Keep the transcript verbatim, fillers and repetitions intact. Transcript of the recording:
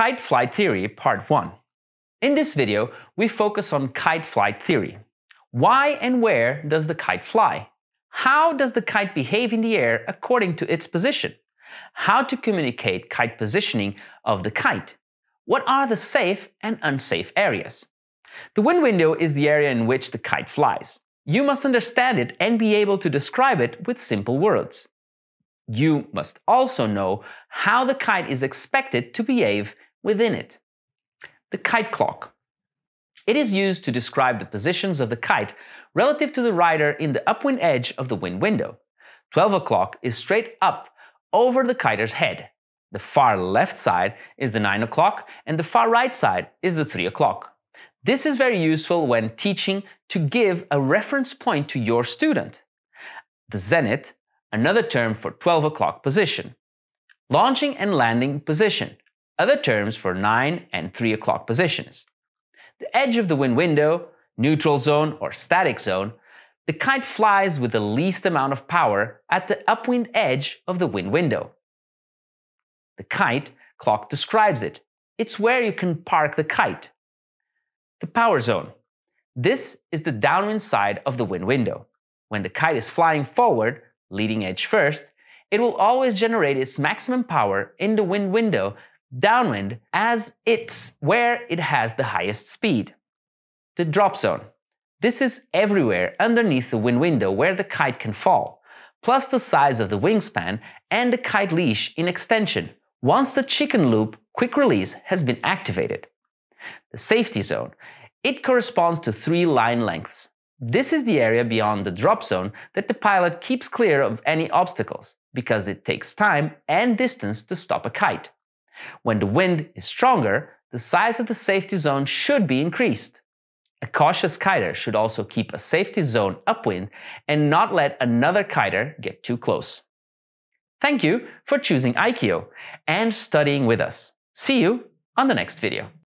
Kite Flight Theory Part one. In this video, we focus on kite flight theory. Why and where does the kite fly? How does the kite behave in the air according to its position? How to communicate kite positioning of the kite? What are the safe and unsafe areas? The wind window is the area in which the kite flies. You must understand it and be able to describe it with simple words. You must also know how the kite is expected to behave within it. The kite clock. It is used to describe the positions of the kite relative to the rider in the upwind edge of the wind window. twelve o'clock is straight up over the kiter's head. The far left side is the nine o'clock and the far right side is the three o'clock. This is very useful when teaching to give a reference point to your student. The zenith, another term for twelve o'clock position. Launching and landing position, other terms for nine and three o'clock positions. The edge of the wind window, neutral zone or static zone, the kite flies with the least amount of power at the upwind edge of the wind window. The kite clock describes it. It's where you can park the kite. The power zone. This is the downwind side of the wind window. When the kite is flying forward, leading edge first, it will always generate its maximum power in the wind window downwind as it's where it has the highest speed. The drop zone. This is everywhere underneath the wind window where the kite can fall, plus the size of the wingspan and the kite leash in extension once the chicken loop quick release has been activated. The safety zone. It corresponds to three line lengths. This is the area beyond the drop zone that the pilot keeps clear of any obstacles, because it takes time and distance to stop a kite. When the wind is stronger, the size of the safety zone should be increased. A cautious kiter should also keep a safety zone upwind and not let another kiter get too close. Thank you for choosing I K O and studying with us. See you on the next video.